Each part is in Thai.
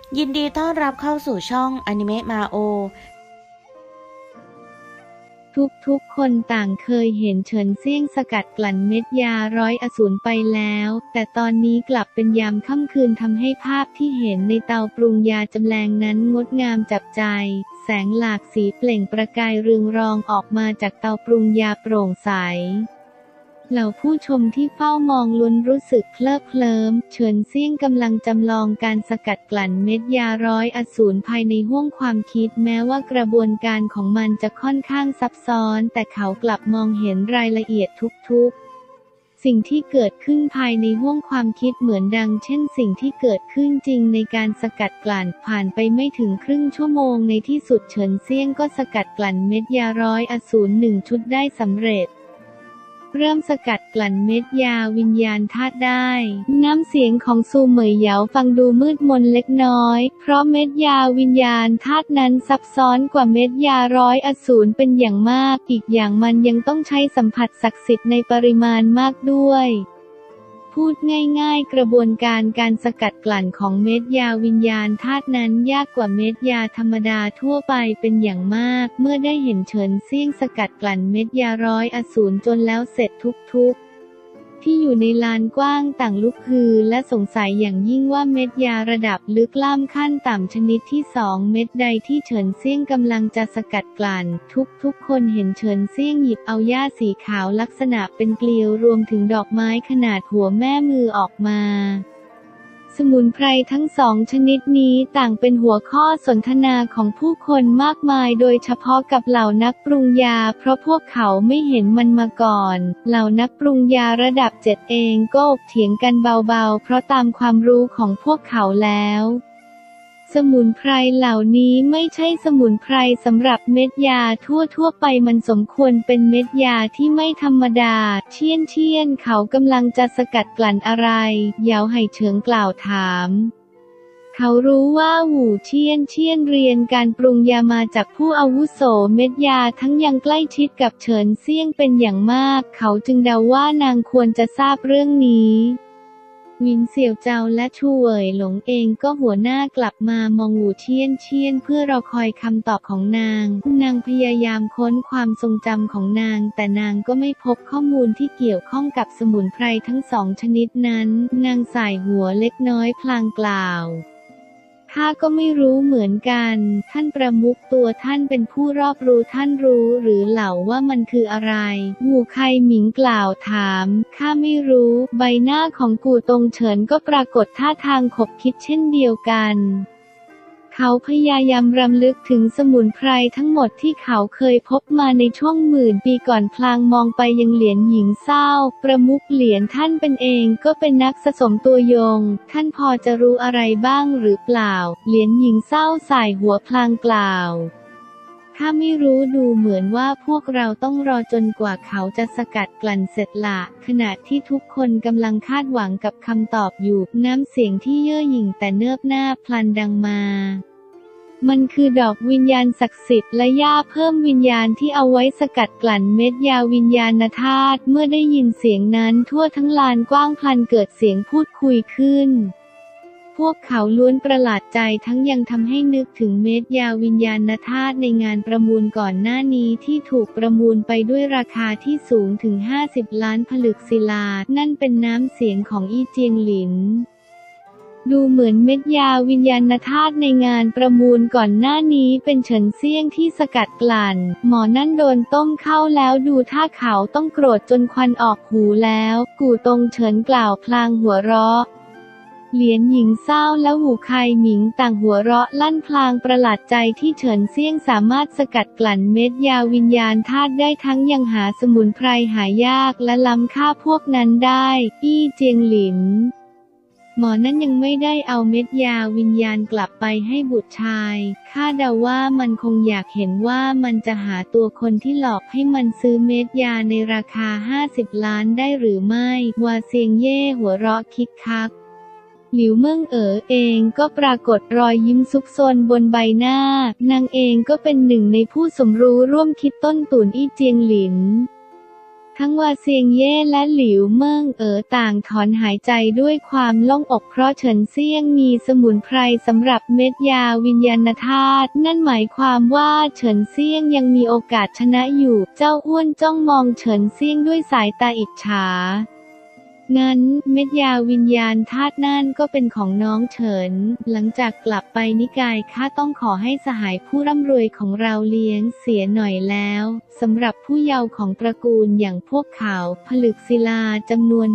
ยินดีต้อนรับเข้าสู่ช่องอนิเมะมาโอทุกคนต่างเคยเห็นเฉินเซี่ยงสกัดกลั่นเม็ดยาร้อยอสูรไปแล้ว แต่ตอนนี้กลับเป็นยามค่ำคืนทำให้ภาพที่เห็นในเตาปรุงยาจำแรงนั้นงดงามจับใจ แสงหลากสีเปล่งประกายเรืองรองออกมาจากเตาปรุงยาโปร่งใสเหล่าผู้ชมที่เฝ้ามองล้วนรู้สึกเคลิบเคลิ้มเฉินเซี่ยงกำลังจำลองการสกัดกลั่นเม็ดยาร้อยอสูรภายในห้วงความคิดแม้ว่ากระบวนการของมันจะค่อนข้างซับซ้อนแต่เขากลับมองเห็นรายละเอียดทุกสิ่งที่เกิดขึ้นภายในห้วงความคิดเหมือนดังเช่นสิ่งที่เกิดขึ้นจริงในการสกัดกลั่นผ่านไปไม่ถึงครึ่งชั่วโมงในที่สุดเฉินเซี่ยงก็สกัดกลั่นเม็ดยาร้อยอสูร1 ชุดได้สำเร็จเริ่มสกัดกลั่นเม็ดยาวิญญาณธาตุได้น้ำเสียงของซูเหมยเหยาฟังดูมืดมนเล็กน้อยเพราะเม็ดยาวิญญาณธาตุนั้นซับซ้อนกว่าเม็ดยาร้อยอสูรเป็นอย่างมากอีกอย่างมันยังต้องใช้สัมผัสศักดิ์สิทธิ์ในปริมาณมากด้วยพูดง่ายๆกระบวนการสกัดกลั่นของเม็ดยาวิญญาณธาตุนั้นยากกว่าเม็ดยาธรรมดาทั่วไปเป็นอย่างมากเมื่อได้เห็นเฉินเซี่ยงสกัดกลั่นเม็ดยาร้อยอสูรจนแล้วเสร็จทุกที่อยู่ในลานกว้างต่างลุกฮือและสงสัยอย่างยิ่งว่าเม็ดยาระดับลึกล้ำขั้นต่ำชนิดที่2เม็ดใดที่เฉินเซี่ยงกำลังจะสกัดกลั่นทุกคนเห็นเฉินเซี่ยงหยิบเอาหญ้าสีขาวลักษณะเป็นเกลียวรวมถึงดอกไม้ขนาดหัวแม่มือออกมาสมุนไพรทั้ง2ชนิดนี้ต่างเป็นหัวข้อสนทนาของผู้คนมากมายโดยเฉพาะกับเหล่านักปรุงยาเพราะพวกเขาไม่เห็นมันมาก่อนเหล่านักปรุงยาระดับ7เองก็เถียงกันเบาๆเพราะตามความรู้ของพวกเขาแล้วสมุนไพรเหล่านี้ไม่ใช่สมุนไพรสำหรับเม็ดยาทั่วไปมันสมควรเป็นเม็ดยาที่ไม่ธรรมดาเชี่ยนเขากำลังจะสกัดกลั่นอะไรเหยาไห่เฉิงกล่าวถามเขารู้ว่าหูเชี่ยนเรียนการปรุงยามาจากผู้อาวุโสเม็ดยาทั้งยังใกล้ชิดกับเฉินเซี่ยงเป็นอย่างมากเขาจึงเดาว่านางควรจะทราบเรื่องนี้วินเสี่ยวเจาและชูเหวยหลงเองก็หัวหน้ากลับมามองหูเชี่ยนเพื่อรอคอยคำตอบของนางพยายามค้นความทรงจำของนางแต่นางก็ไม่พบข้อมูลที่เกี่ยวข้องกับสมุนไพรทั้ง2ชนิดนั้นนางส่ายหัวเล็กน้อยพลางกล่าวข้าก็ไม่รู้เหมือนกันท่านประมุขตัวท่านเป็นผู้รอบรู้ท่านรู้หรือเหล่าว่ามันคืออะไรหูไคหมิงกล่าวถามข้าไม่รู้ใบหน้าของกู่ตงเฉินก็ปรากฏท่าทางขบคิดเช่นเดียวกันเขาพยายามรำลึกถึงสมุนไพรทั้งหมดที่เขาเคยพบมาในช่วงหมื่นปีก่อนพลางมองไปยังเหรียญหญิงเศร้าประมุขเหรียญท่านเป็นเองก็เป็นนักสะสมตัวยงท่านพอจะรู้อะไรบ้างหรือเปล่าเหรียญหญิงเศร้าสายหัวพลางกล่าวถ้าไม่รู้ดูเหมือนว่าพวกเราต้องรอจนกว่าเขาจะสกัดกลั่นเสร็จละขณะที่ทุกคนกำลังคาดหวังกับคำตอบอยู่น้ำเสียงที่เย่อหยิ่งแต่เนิบหน้าพลันดังมามันคือดอกวิญญาณศักดิ์สิทธิ์และหญ้าเพิ่มวิญญาณที่เอาไว้สกัดกลั่นเม็ดยาวิญญาณธาตุเมื่อได้ยินเสียงนั้นทั่วทั้งลานกว้างพลันเกิดเสียงพูดคุยขึ้นพวกเขาล้วนประหลาดใจทั้งยังทำให้นึกถึงเม็ดยาวิญญาณธาตุในงานประมูลก่อนหน้านี้ที่ถูกประมูลไปด้วยราคาที่สูงถึง50 ล้านผลึกศิลานั่นเป็นน้ำเสียงของอี้เจียงหลินดูเหมือนเม็ดยาวิญญาณธาตุในงานประมูลก่อนหน้านี้เป็นเฉินเซี่ยงที่สกัดกลั่นหมอนั่นโดนต้มเข้าแล้วดูท่าเขาต้องโกรธจนควันออกหูแล้วกู่ตงเฉินกล่าวพลางหัวเราะเหรียญหญิงเศร้าและหูไคหมิงต่างหัวเราะลั่นพลางประหลาดใจที่เฉินเซี่ยงสามารถสกัดกลั่นเม็ดยาวิญญาณธาตุได้ทั้งยังหาสมุนไพรหายากและล้ำค่าพวกนั้นได้อี้เจียงหลินหมอนั้นยังไม่ได้เอาเม็ดยาวิญญาณกลับไปให้บุตรชายข้าเดาว่ามันคงอยากเห็นว่ามันจะหาตัวคนที่หลอกให้มันซื้อเม็ดยาในราคา50 ล้านได้หรือไม่วาเซียงเย่หัวเราะคิกคักหลิวเมิ่งเองก็ปรากฏรอยยิ้มซุกซนบนใบหน้านางเองก็เป็นหนึ่งในผู้สมรู้ร่วมคิดต้นตุนอี้เจียงหลินทั้งวาเซียงเย่และหลิวเมิ่งต่างถอนหายใจด้วยความโล่งอกเพราะเฉินเซี่ยงมีสมุนไพรสำหรับเม็ดยาวิญญาณธาตุนั่นหมายความว่าเฉินเซี่ยงยังมีโอกาสชนะอยู่เจ้าอ้วนจ้องมองเฉินเซี่ยงด้วยสายตาอิจฉางั้นเม็ดยาวิญญาณธาตุนั่นก็เป็นของน้องเฉินหลังจากกลับไปนิกายข้าต้องขอให้สหายผู้ร่ำรวยของเราเลี้ยงเสียหน่อยแล้วสำหรับผู้เยาว์ของตระกูลอย่างพวกเขาผลึกศิลาจำนวน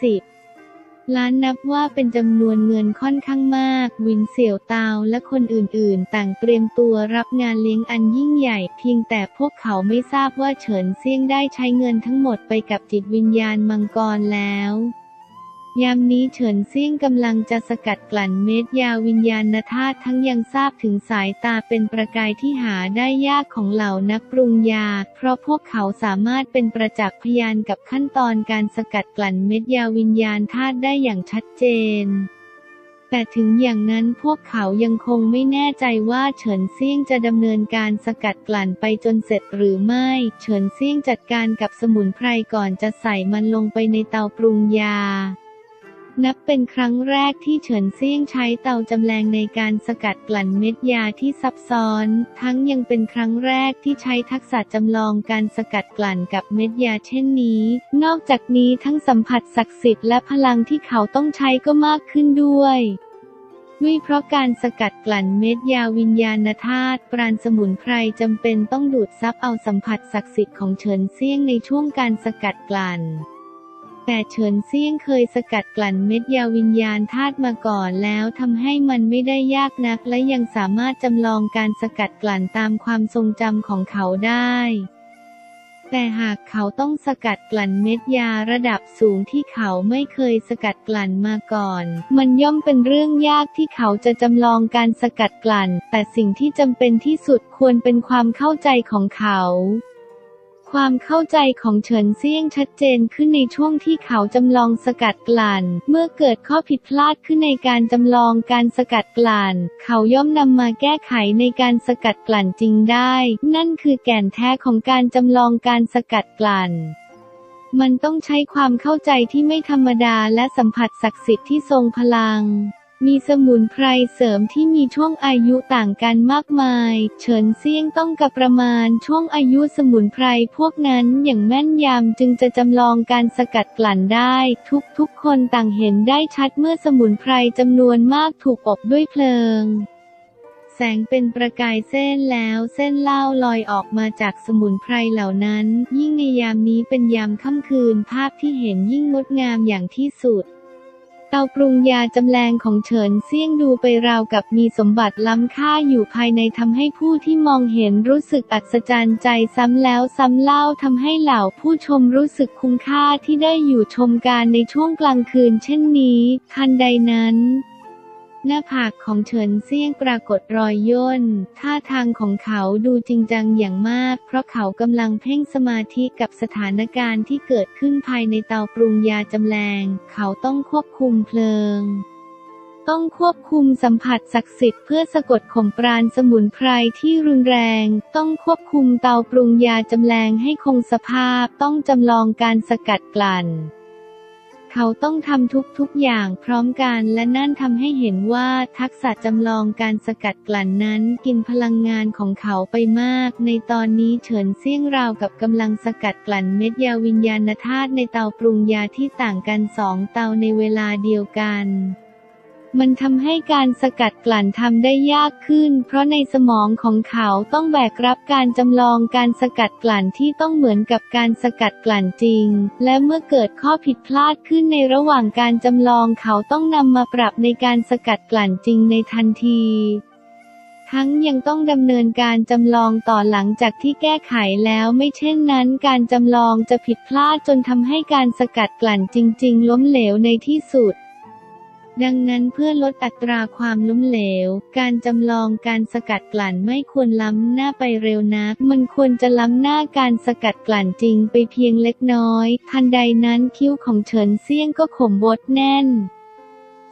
50 ล้านนับว่าเป็นจำนวนเงินค่อนข้างมากวินเสี่ยวตาวและคนอื่นๆต่างเตรียมตัวรับงานเลี้ยงอันยิ่งใหญ่เพียงแต่พวกเขาไม่ทราบว่าเฉินเซี่ยงได้ใช้เงินทั้งหมดไปกับจิตวิญญาณมังกรแล้วยามนี้เฉินเซี่ยงกำลังจะสกัดกลั่นเม็ดยาวิญญาณธาตุทั้งยังทราบถึงสายตาเป็นประกายที่หาได้ยากของเหล่านักปรุงยาเพราะพวกเขาสามารถเป็นประจักษ์พยานกับขั้นตอนการสกัดกลั่นเม็ดยาวิญญาณธาตุได้อย่างชัดเจนแต่ถึงอย่างนั้นพวกเขายังคงไม่แน่ใจว่าเฉินเซี่ยงจะดำเนินการสกัดกลั่นไปจนเสร็จหรือไม่เฉินเซี่ยงจัดการกับสมุนไพรก่อนจะใส่มันลงไปในเตาปรุงยานับเป็นครั้งแรกที่เฉินเซี่ยงใช้เตาจำแรงในการสกัดกลั่นเม็ดยาที่ซับซ้อนทั้งยังเป็นครั้งแรกที่ใช้ทักษะจำลองการสกัดกลั่นกับเม็ดยาเช่นนี้นอกจากนี้ทั้งสัมผัสศักดิ์สิทธิ์และพลังที่เขาต้องใช้ก็มากขึ้นด้วยเพราะการสกัดกลั่นเม็ดยาวิญญาณธาตุปราณสมุนไพรจำเป็นต้องดูดซับเอาสัมผัสศักดิ์สิทธิ์ของเฉินเซี่ยงในช่วงการสกัดกลั่นแต่เฉินเซี่ยงเคยสกัดกลั่นเม็ดยาวิญญาณธาตุมาก่อนแล้วทำให้มันไม่ได้ยากนักและยังสามารถจำลองการสกัดกลั่นตามความทรงจำของเขาได้แต่หากเขาต้องสกัดกลั่นเม็ดยาระดับสูงที่เขาไม่เคยสกัดกลั่นมาก่อนมันย่อมเป็นเรื่องยากที่เขาจะจำลองการสกัดกลั่นแต่สิ่งที่จำเป็นที่สุดควรเป็นความเข้าใจของเขาความเข้าใจของเฉินเซี่ยงชัดเจนขึ้นในช่วงที่เขาจำลองสกัดกลั่นเมื่อเกิดข้อผิดพลาดขึ้นในการจำลองการสกัดกลั่นเขาย่อมนำมาแก้ไขในการสกัดกลั่นจริงได้นั่นคือแก่นแท้ของการจำลองการสกัดกลั่นมันต้องใช้ความเข้าใจที่ไม่ธรรมดาและสัมผัสศักดิ์สิทธิ์ที่ทรงพลังมีสมุนไพรเสริมที่มีช่วงอายุต่างกันมากมายเฉินเซี่ยงต้องกับประมาณช่วงอายุสมุนไพรพวกนั้นอย่างแม่นยำจึงจะจำลองการสกัดกลั่นได้ทุกคนต่างเห็นได้ชัดเมื่อสมุนไพรจำนวนมากถูกอบด้วยเพลิงแสงเป็นประกายเส้นแล้วเส้นเหล้าลอยออกมาจากสมุนไพรเหล่านั้นยิ่งในยามนี้เป็นยามค่ำคืนภาพที่เห็นยิ่งงดงามอย่างที่สุดเตาปรุงยาจำแรงของเฉินเซี่ยงดูไปราวกับมีสมบัติล้ำค่าอยู่ภายในทำให้ผู้ที่มองเห็นรู้สึกอัศจรรย์ใจซ้ำแล้วซ้ำเล่าทำให้เหล่าผู้ชมรู้สึกคุ้มค่าที่ได้อยู่ชมการในช่วงกลางคืนเช่นนี้ทันใดนั้นหน้าผากของเฉินเซี่ยงปรากฏรอยย่นท่าทางของเขาดูจริงจังอย่างมากเพราะเขากำลังเพ่งสมาธิกับสถานการณ์ที่เกิดขึ้นภายในเตาปรุงยาจำแรงเขาต้องควบคุมเพลิงต้องควบคุมสัมผัสศักดิ์สิทธิ์เพื่อสะกดข่มปราณสมุนไพรที่รุนแรงต้องควบคุมเตาปรุงยาจำแรงให้คงสภาพต้องจำลองการสกัดกลั่นเขาต้องทำทุกอย่างพร้อมกันและนั่นทำให้เห็นว่าทักษะจำลองการสกัดกลั่นนั้นกินพลังงานของเขาไปมากในตอนนี้เฉินเซี่ยงราวกับกำลังสกัดกลั่นเม็ดยาวิญญาณธาตุในเตาปรุงยาที่ต่างกัน2 เตาในเวลาเดียวกันมันทำให้การสกัดกลั่นทำได้ยากขึ้นเพราะในสมองของเขาต้องแบกรับการจำลองการสกัดกลั่นที่ต้องเหมือนกับการสกัดกลั่นจริงและเมื่อเกิดข้อผิดพลาดขึ้นในระหว่างการจำลองเขาต้องนำมาปรับในการสกัดกลั่นจริงในทันทีทั้งยังต้องดำเนินการจำลองต่อหลังจากที่แก้ไขแล้วไม่เช่นนั้นการจำลองจะผิดพลาดจนทำให้การสกัดกลั่นจริงๆล้มเหลวในที่สุดดังนั้นเพื่อลดอัตราความล้มเหลวการจำลองการสกัดกลั่นไม่ควรล้ำหน้าไปเร็วนักมันควรจะล้ำหน้าการสกัดกลั่นจริงไปเพียงเล็กน้อยทันใดนั้นคิ้วของเฉินเซี่ยงก็ขมวดแน่น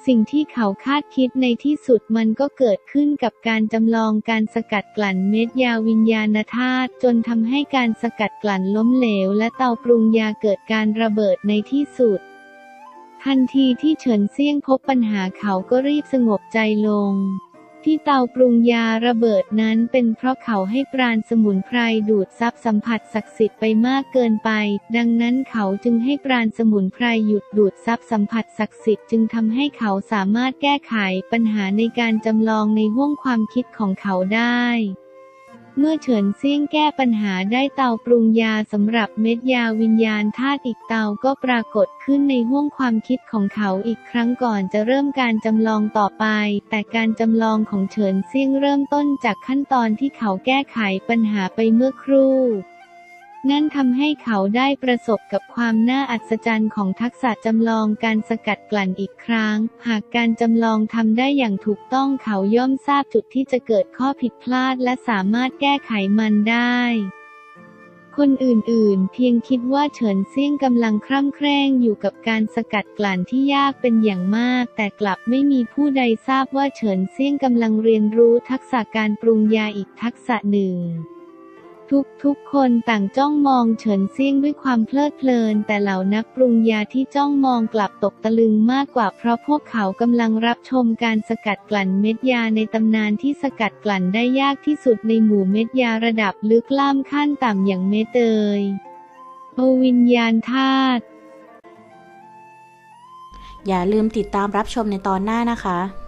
สิ่งที่เขาคาดคิดในที่สุดมันก็เกิดขึ้นกับการจำลองการสกัดกลั่นเม็ดยาวิญญาณธาตุจนทำให้การสกัดกลั่นล้มเหลวและเตาปรุงยาเกิดการระเบิดในที่สุดทันทีที่เฉินเซี่ยงพบปัญหาเขาก็รีบสงบใจลงที่เตาปรุงยาระเบิดนั้นเป็นเพราะเขาให้ปราณสมุนไพรดูดซับสัมผัสศักดิ์สิทธิ์ไปมากเกินไปดังนั้นเขาจึงให้ปราณสมุนไพรหยุดดูดซับสัมผัสศักดิ์สิทธิ์จึงทำให้เขาสามารถแก้ไขปัญหาในการจำลองในห้วงความคิดของเขาได้เมื่อเฉินเซี่ยงแก้ปัญหาได้เตาปรุงยาสำหรับเม็ดยาวิญญาณธาตุอีกเตาก็ปรากฏขึ้นในห้วงความคิดของเขาอีกครั้งก่อนจะเริ่มการจำลองต่อไปแต่การจำลองของเฉินเซี่ยงเริ่มต้นจากขั้นตอนที่เขาแก้ไขปัญหาไปเมื่อครู่นั่นทำให้เขาได้ประสบกับความน่าอัศจรรย์ของทักษะจำลองการสกัดกลั่นอีกครั้งหากการจำลองทำได้อย่างถูกต้องเขาย่อมทราบจุดที่จะเกิดข้อผิดพลาดและสามารถแก้ไขมันได้คนอื่นๆเพียงคิดว่าเฉินเซี่ยงกำลังคร่ำแคร่งอยู่กับการสกัดกลั่นที่ยากเป็นอย่างมากแต่กลับไม่มีผู้ใดทราบว่าเฉินเซี่ยงกำลังเรียนรู้ทักษะการปรุงยาอีกทักษะหนึ่งทุกคนต่างจ้องมองเฉินเซี่ยงด้วยความเพลิดเพลินแต่เหล่านักปรุงยาที่จ้องมองกลับตกตะลึงมากกว่าเพราะพวกเขากำลังรับชมการสกัดกลั่นเม็ดยาในตำนานที่สกัดกลั่นได้ยากที่สุดในหมู่เม็ดยาระดับลึกล้ำขั้นต่ำอย่างเม็ดเตยวิญญาณธาตุอย่าลืมติดตามรับชมในตอนหน้านะคะ